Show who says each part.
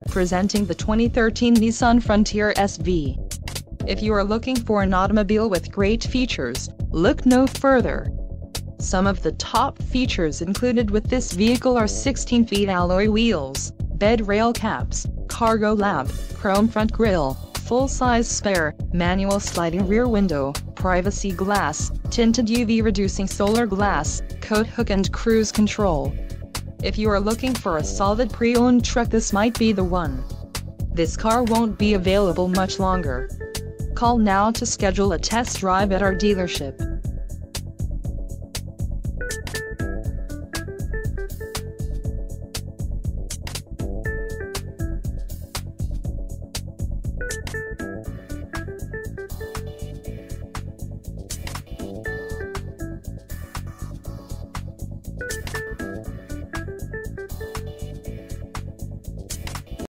Speaker 1: Presenting the 2013 Nissan Frontier SV. If you are looking for an automobile with great features, look no further. Some of the top features included with this vehicle are 16-feet alloy wheels, bed rail caps, cargo lamp, chrome front grille, full-size spare, manual sliding rear window, privacy glass, tinted UV-reducing solar glass, coat hook and cruise control. If you are looking for a solid pre-owned truck, this might be the one. This car won't be available much longer. Call now to schedule a test drive at our dealership.